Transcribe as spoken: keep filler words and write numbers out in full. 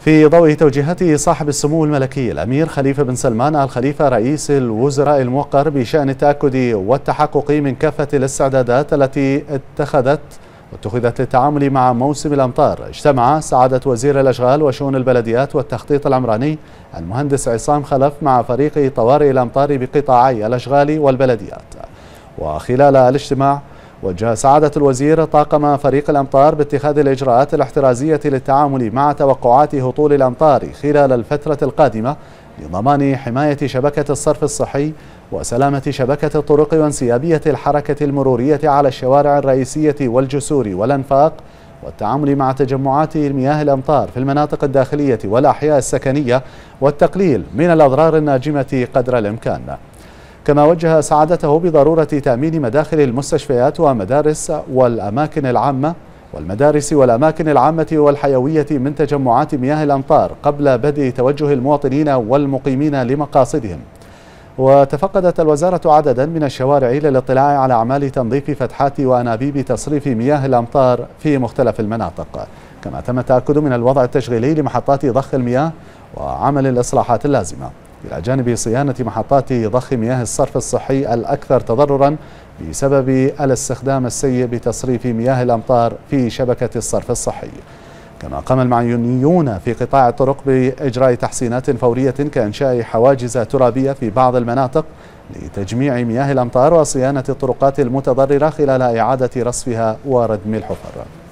في ضوء توجيهات صاحب السمو الملكي الأمير خليفة بن سلمان آل خليفة رئيس الوزراء الموقر بشأن التأكد والتحقق من كافة الاستعدادات التي اتخذت واتخذت للتعامل مع موسم الأمطار، اجتمع سعادة وزير الأشغال وشؤون البلديات والتخطيط العمراني المهندس عصام خلف مع فريق طوارئ الأمطار بقطاعي الأشغال والبلديات. وخلال الاجتماع وجه سعادة الوزير طاقم فريق الأمطار باتخاذ الإجراءات الاحترازية للتعامل مع توقعات هطول الأمطار خلال الفترة القادمة لضمان حماية شبكة الصرف الصحي وسلامة شبكة الطرق وانسيابية الحركة المرورية على الشوارع الرئيسية والجسور والأنفاق، والتعامل مع تجمعات مياه الأمطار في المناطق الداخلية والأحياء السكنية والتقليل من الأضرار الناجمة قدر الإمكان. كما وجه سعادته بضرورة تأمين مداخل المستشفيات ومدارس والأماكن العامة والمدارس والأماكن العامة والحيوية من تجمعات مياه الأمطار قبل بدء توجه المواطنين والمقيمين لمقاصدهم. وتفقدت الوزارة عددا من الشوارع للاطلاع على أعمال تنظيف فتحات وأنابيب تصريف مياه الأمطار في مختلف المناطق، كما تم التأكد من الوضع التشغيلي لمحطات ضخ المياه وعمل الإصلاحات اللازمة، إلى جانب صيانة محطات ضخ مياه الصرف الصحي الأكثر تضررا بسبب الاستخدام السيء بتصريف مياه الأمطار في شبكة الصرف الصحي. كما قام المعنيون في قطاع الطرق بإجراء تحسينات فورية كإنشاء حواجز ترابية في بعض المناطق لتجميع مياه الأمطار وصيانة الطرقات المتضررة خلال إعادة رصفها وردم الحفر.